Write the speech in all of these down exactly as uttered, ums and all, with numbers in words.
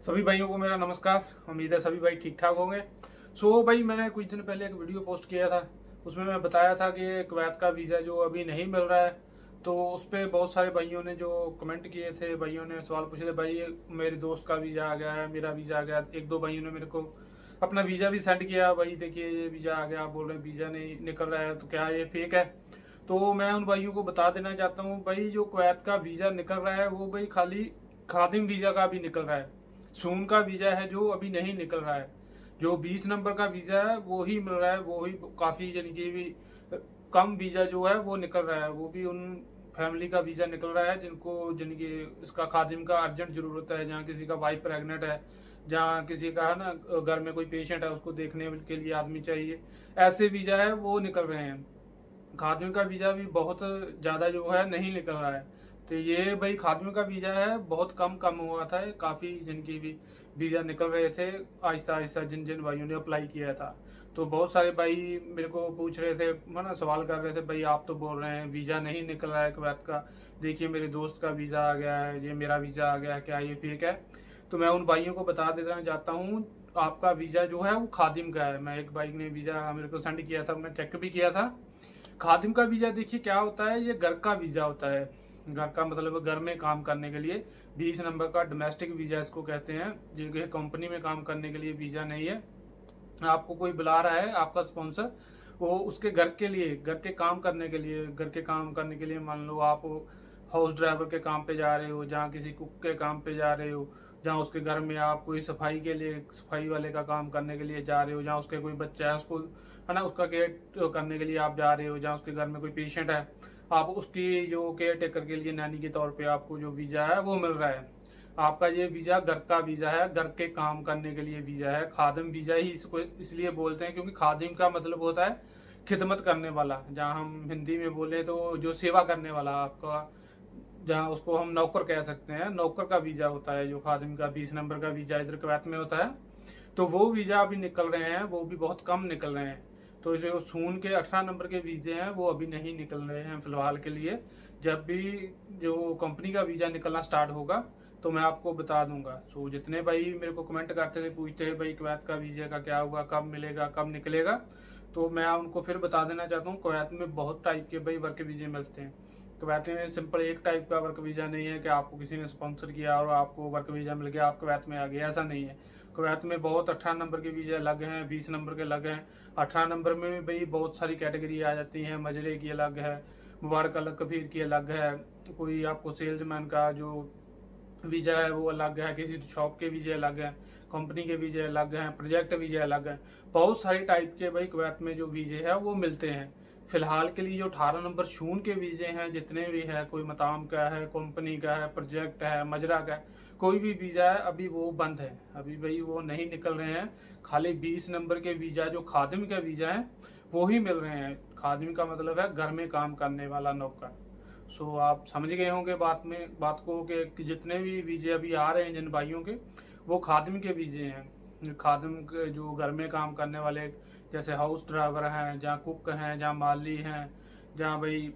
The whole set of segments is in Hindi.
सभी भाइयों को मेरा नमस्कार। उम्मीद है सभी भाई ठीक ठाक होंगे। सो भाई मैंने कुछ दिन पहले एक वीडियो पोस्ट किया था, उसमें मैं बताया था कि कुवैत का वीज़ा जो अभी नहीं मिल रहा है। तो उस पर बहुत सारे भाइयों ने जो कमेंट किए थे, भाइयों ने सवाल पूछे थे, भाई मेरे दोस्त का वीज़ा आ गया है, मेरा वीज़ा आ गया। एक दो भाइयों ने मेरे को अपना वीज़ा भी सेंड किया, भाई देखिए ये वीज़ा आ गया, बोल रहे हैं वीज़ा नहीं निकल रहा है, तो क्या ये फेक है? तो मैं उन भाइयों को बता देना चाहता हूँ, भाई जो कुवैत का वीज़ा निकल रहा है वो भाई खाली खादिम वीज़ा का भी निकल रहा है। सून का वीज़ा है जो अभी नहीं निकल रहा है। जो बीस नंबर का वीज़ा है वो ही मिल रहा है, वो ही काफ़ी यानी कि भी कम वीज़ा जो है वो निकल रहा है। वो भी उन फैमिली का वीज़ा निकल रहा है जिनको यानी कि इसका खादिम का अर्जेंट ज़रूरत है, जहाँ किसी का वाइफ प्रेगनेंट है, जहाँ किसी का है ना घर में कोई पेशेंट है उसको देखने के लिए आदमी चाहिए, ऐसे वीज़ा है वो निकल रहे हैं। खादिम का वीज़ा भी बहुत ज़्यादा जो है नहीं निकल रहा है। तो ये भाई खादिम का वीज़ा है बहुत कम कम हुआ था, काफ़ी जिनकी भी वीज़ा निकल रहे थे आहिस्ता आहिस्ता, जिन जिन भाइयों ने अप्लाई किया था। तो बहुत सारे भाई मेरे को पूछ रहे थे, है ना, सवाल कर रहे थे, भाई आप तो बोल रहे हैं वीज़ा नहीं निकल रहा है कुवैत का, देखिए मेरे दोस्त का वीज़ा आ गया है, ये मेरा वीज़ा आ गया है, क्या ये फेक है? तो मैं उन भाइयों को बता देना चाहता हूँ, आपका वीज़ा जो है वो खादिम का है। मैं एक भाई ने वीज़ा मेरे को सेंड किया था, मैं चेक भी किया था। खादिम का वीज़ा देखिए क्या होता है, ये घर का वीज़ा होता है। घर का मतलब घर में काम करने के लिए बीस नंबर का डोमेस्टिक वीज़ा इसको कहते हैं। जो कंपनी में काम करने के लिए वीज़ा नहीं है। आपको कोई बुला रहा है आपका स्पॉन्सर, वो उसके घर के लिए, घर के काम करने के लिए, घर के काम करने के लिए मान लो आप हाउस ड्राइवर के काम पे जा रहे हो, जहाँ किसी कुक के काम पे जा रहे हो, जहाँ उसके घर में आप कोई सफाई के लिए, सफाई वाले का काम करने के लिए जा रहे हो, जहाँ उसके कोई बच्चा है उसको है ना उसका केयर करने के लिए आप जा रहे हो, जहाँ उसके घर में कोई पेशेंट है, आप उसकी जो केयर टेकर के लिए नैनी के तौर पे आपको जो वीज़ा है वो मिल रहा है। आपका ये वीज़ा घर का वीज़ा है, घर के काम करने के लिए वीज़ा है। खादिम वीज़ा ही इसको इसलिए बोलते हैं क्योंकि खादिम का मतलब होता है खिदमत करने वाला, जहाँ हम हिंदी में बोले तो जो सेवा करने वाला आपका, जहाँ उसको हम नौकर कह सकते हैं, नौकर का वीज़ा होता है जो खादिम का बीस नंबर का वीज़ा इधर कुवैत में होता है। तो वो वीज़ा अभी निकल रहे हैं, वो भी बहुत कम निकल रहे हैं। तो जो सून के अठारह नंबर के वीज़े हैं वो अभी नहीं निकल रहे हैं फिलहाल के लिए। जब भी जो कंपनी का वीज़ा निकलना स्टार्ट होगा तो मैं आपको बता दूंगा। सो जितने भाई मेरे को कमेंट करते थे, पूछते हैं भाई कुवैत का वीज़ा का क्या हुआ, कब मिलेगा, कब निकलेगा, तो मैं उनको फिर बता देना चाहता हूँ, कुवैत में बहुत टाइप के भाई वर्क वीज़े मिलते हैं। कुवैत में सिंपल एक टाइप का वर्क वीज़ा नहीं है कि आपको किसी ने स्पॉन्सर किया और आपको वर्क वीज़ा मिल गया, आप कुवैत में आ गए, ऐसा नहीं है। कुवैत में बहुत अठारह नंबर के वीज़े अलग हैं, बीस नंबर के अलग हैं। अठारह नंबर में भी भाई बहुत सारी कैटेगरी आ जाती हैं, मजरे की अलग है, मुबारक अलग कबीर की अलग है, कोई आपको सेल्समैन का जो वीज़ा है वो अलग है, किसी शॉप के वीज़े अलग हैं, कंपनी के वीज़े अलग हैं, प्रोजेक्ट वीज़े अलग हैं। बहुत सारी टाइप के भाई कुवैत में जो वीज़े है वो मिलते हैं। फिलहाल के लिए जो अठारह नंबर शून के वीज़े हैं जितने भी है, कोई मताम का है, कंपनी का है, प्रोजेक्ट है, मजरा का है, कोई भी वीज़ा है अभी वो बंद है, अभी भाई वो नहीं निकल रहे हैं। खाली बीस नंबर के वीज़ा जो खादिम का वीज़ा है वो ही मिल रहे हैं। खादिम का मतलब है घर में काम करने वाला नौकर। सो आप समझ गए होंगे बात में बात को कि जितने भी वीज़े अभी आ रहे हैं जिन भाइयों के, वो खादिम के वीज़े हैं। खादिम के जो घर में काम करने वाले, जैसे हाउस ड्राइवर हैं, जहाँ कुक हैं, जहाँ माली हैं, जहाँ भाई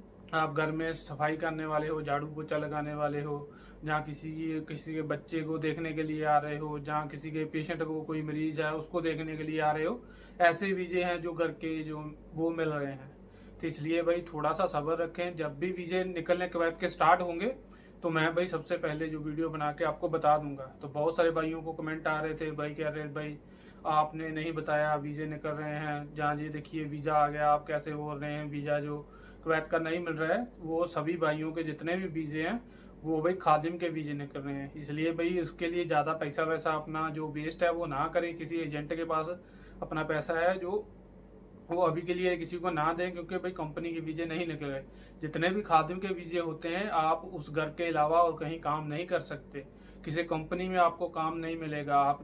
आप घर में सफाई करने वाले हो, झाड़ू पोछा लगाने वाले हो, जहाँ किसी की किसी के बच्चे को देखने के लिए आ रहे हो, जहाँ किसी के पेशेंट को कोई मरीज है उसको देखने के लिए आ रहे हो, ऐसे वीज़े हैं जो घर के जो वो मिल रहे हैं। तो इसलिए भाई थोड़ा सा सब्र रखें, जब भी वीज़े निकलने कुवैत के स्टार्ट होंगे तो मैं भाई सबसे पहले जो वीडियो बना के आपको बता दूंगा। तो बहुत सारे भाइयों को कमेंट आ रहे थे, भाई कह रहे भाई आपने नहीं बताया वीज़े निकल रहे हैं, जहाँ ये देखिए वीज़ा आ गया, आप कैसे बोल रहे हैं वीज़ा जो कुवैत का नहीं मिल रहा है। वो सभी भाइयों के जितने भी वीज़े हैं वो भाई खादिम के वीज़े निकल रहे हैं। इसलिए भाई उसके लिए ज़्यादा पैसा वैसा अपना जो वेस्ट है वो ना करें, किसी एजेंट के पास अपना पैसा है जो वो अभी के लिए किसी को ना दें, क्योंकि भाई कंपनी के वीज़े नहीं निकल रहे। जितने भी खादिम के वीज़े होते हैं आप उस घर के अलावा और कहीं काम नहीं कर सकते, किसी कंपनी में आपको काम नहीं मिलेगा। आप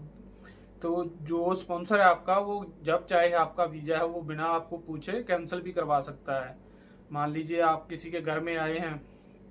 तो जो स्पॉन्सर है आपका वो जब चाहे आपका वीज़ा है वो बिना आपको पूछे कैंसिल भी करवा सकता है। मान लीजिए आप किसी के घर में आए हैं,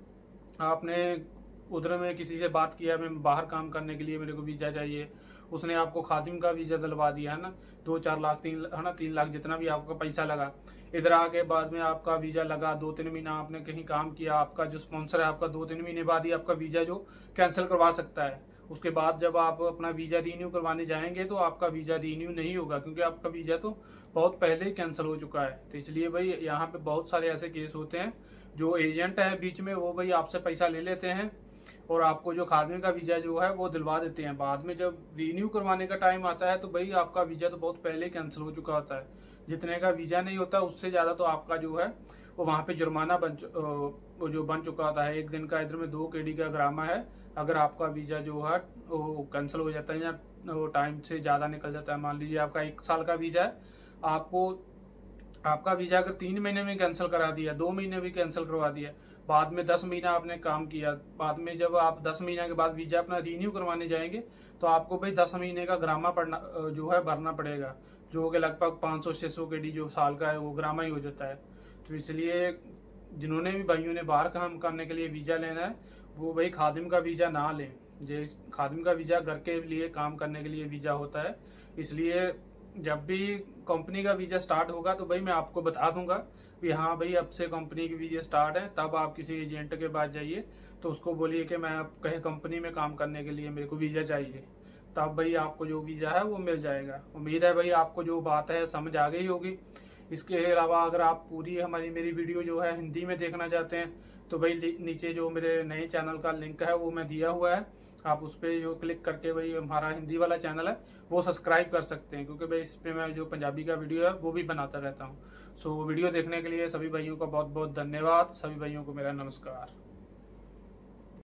आपने उधर में किसी से बात किया, मैं बाहर काम करने के लिए मेरे को वीज़ा चाहिए, उसने आपको खादिम का वीज़ा दिलवा दिया है ना, दो चार लाख तीन है ना तीन लाख जितना भी आपका पैसा लगा, इधर आके बाद में आपका वीज़ा लगा, दो तीन महीना आपने कहीं काम किया, आपका जो स्पॉन्सर है आपका दो तीन महीने बाद ही आपका वीज़ा जो कैंसिल करवा सकता है। उसके बाद जब आप अपना वीज़ा रीन्यू करवाने जाएंगे तो आपका वीज़ा रीन्यू नहीं होगा, क्योंकि आपका वीज़ा तो बहुत पहले ही कैंसिल हो चुका है। तो इसलिए भाई यहाँ पे बहुत सारे ऐसे केस होते हैं, जो एजेंट है बीच में वो भाई आपसे पैसा ले लेते हैं और आपको जो खादमी का वीज़ा जो है वो दिलवा देते हैं। बाद में जब रीन्यू करवाने का टाइम आता है तो भाई आपका वीज़ा तो बहुत पहले ही कैंसिल हो चुका होता है। जितने का वीज़ा नहीं होता उससे ज़्यादा तो आपका जो है वो वहाँ पे जुर्माना बन वो जो बन चुका होता है। एक दिन का इधर में दो केडी का ग्रामा है, अगर आपका वीज़ा जो है वो कैंसिल हो जाता है या वो टाइम से ज़्यादा निकल जाता है। मान लीजिए आपका एक साल का वीज़ा है, आपको आपका वीज़ा अगर तीन महीने में कैंसिल करा दिया, दो महीने भी कैंसिल करवा दिया, बाद में दस महीना आपने काम किया, बाद में जब आप दस महीने के बाद वीज़ा अपना रीन्यू करवाने जाएंगे तो आपको भाई दस महीने का ग्रामा पड़ना जो है भरना पड़ेगा, जो कि लगभग पाँच सौ छः सौ के डी जो साल का है वो ग्रामा ही हो जाता है। तो इसलिए जिन्होंने भी भाइयों ने बाहर काम करने के लिए वीज़ा लेना है वो भाई खादिम का वीज़ा ना लें। जो खादिम का वीज़ा घर के लिए काम करने के लिए वीज़ा होता है। इसलिए जब भी कंपनी का वीज़ा स्टार्ट होगा तो भाई मैं आपको बता दूंगा कि हाँ भाई अब से कंपनी की वीज़ा स्टार्ट है, तब आप किसी एजेंट के पास जाइए तो उसको बोलिए कि मैं आप कहे कंपनी में काम करने के लिए मेरे को वीज़ा चाहिए, तब भाई आपको जो वीज़ा है वो मिल जाएगा। उम्मीद है भाई आपको जो बात है समझ आ गई होगी। इसके अलावा अगर आप पूरी हमारी मेरी वीडियो जो है हिंदी में देखना चाहते हैं तो भाई नीचे जो मेरे नए चैनल का लिंक है वो मैं दिया हुआ है, आप उस पर जो क्लिक करके भाई हमारा हिंदी वाला चैनल है वो सब्सक्राइब कर सकते हैं, क्योंकि भाई इस पर मैं जो पंजाबी का वीडियो है वो भी बनाता रहता हूँ। सो वीडियो देखने के लिए सभी भाइयों का बहुत बहुत धन्यवाद। सभी भाइयों को मेरा नमस्कार।